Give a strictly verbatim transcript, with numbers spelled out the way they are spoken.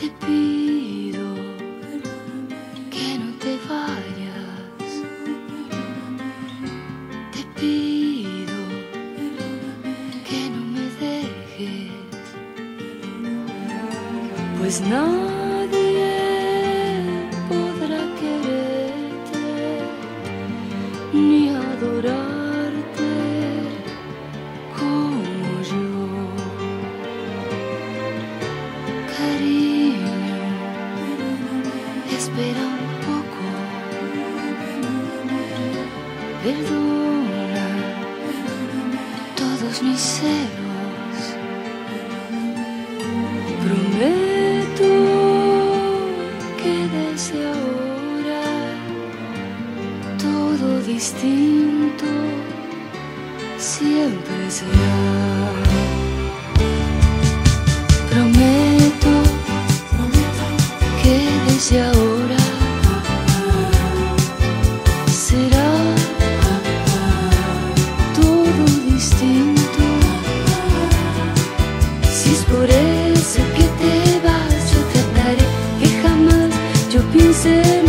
Te pido que no te vayas. Te pido que no me dejes, pues nadie podrá quererte ni adorarte como yo. Cariño, espera un poco, perdona todos mis celos. Prometo que desde ahora todo distinto siempre será. Prometo que desde ahora será todo distinto. Si es por eso que te vas, yo trataré que jamás yo piense